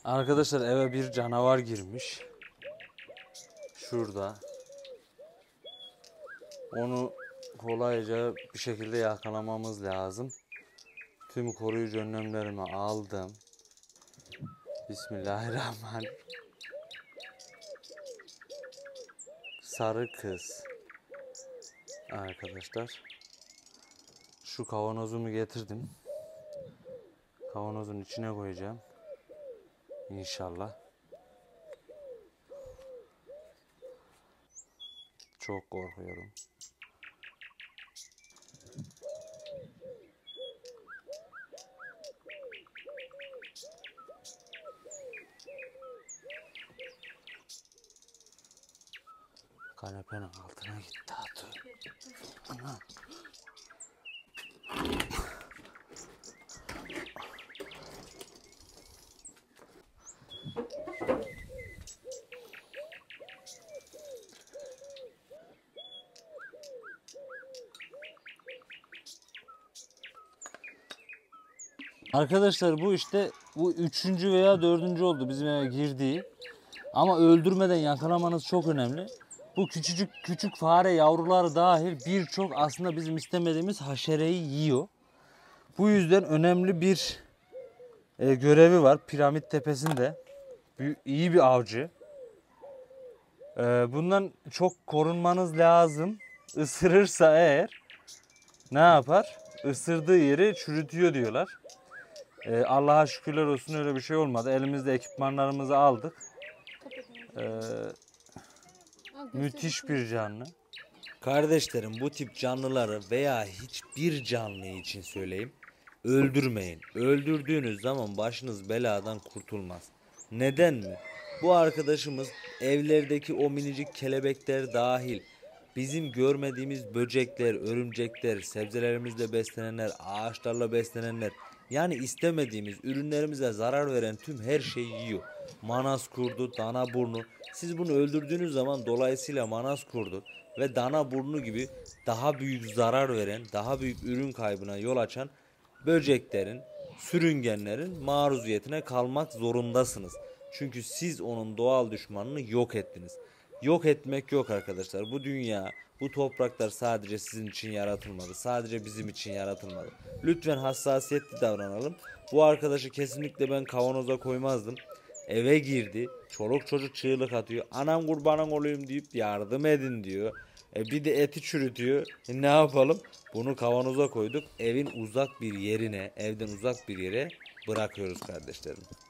Arkadaşlar eve bir canavar girmiş. Şurada. Onu kolayca bir şekilde yakalamamız lazım. Tüm koruyucu önlemlerimi aldım. Bismillahirrahmanirrahim. Sarı kız. Arkadaşlar. Şu kavanozumu getirdim. Kavanozun içine koyacağım. İnşallah. Çok korkuyorum. Kanepenin altına gitti atı. Ana. Arkadaşlar bu işte bu üçüncü veya dördüncü oldu bizim eve girdiği. Ama öldürmeden yakalamanız çok önemli. Bu küçük fare yavruları dahil birçok aslında bizim istemediğimiz haşereyi yiyor. Bu yüzden önemli bir görevi var piramit tepesinde. İyi bir avcı. Bundan çok korunmanız lazım. Isırırsa eğer ne yapar? Isırdığı yeri çürütüyor diyorlar. Allah'a şükürler olsun öyle bir şey olmadı. Elimizde ekipmanlarımızı aldık. Müthiş bir canlı. Kardeşlerim bu tip canlıları veya hiçbir canlı için söyleyeyim. Öldürmeyin. Öldürdüğünüz zaman başınız beladan kurtulmaz. Neden mi? Bu arkadaşımız evlerdeki o minicik kelebekler dahil bizim görmediğimiz böcekler, örümcekler, sebzelerimizle beslenenler, ağaçlarla beslenenler yani istemediğimiz ürünlerimize zarar veren tüm her şeyi yiyor. Manas kurdu, dana burnu. Siz bunu öldürdüğünüz zaman dolayısıyla manas kurdu ve dana burnu gibi daha büyük zarar veren, daha büyük ürün kaybına yol açan böceklerin, sürüngenlerin maruziyetine kalmak zorundasınız. Çünkü siz onun doğal düşmanını yok ettiniz. Yok etmek yok arkadaşlar. Bu dünya, bu topraklar sadece sizin için yaratılmadı. Sadece bizim için yaratılmadı. Lütfen hassasiyetli davranalım. Bu arkadaşı kesinlikle ben kavanoza koymazdım. Eve girdi. Çoluk çocuk çığlık atıyor. Anam kurbanın olayım deyip yardım edin diyor. Bir de eti çürütüyor. Ne yapalım? Bunu kavanoza koyduk. Evin uzak bir yerine, evden uzak bir yere bırakıyoruz kardeşlerim.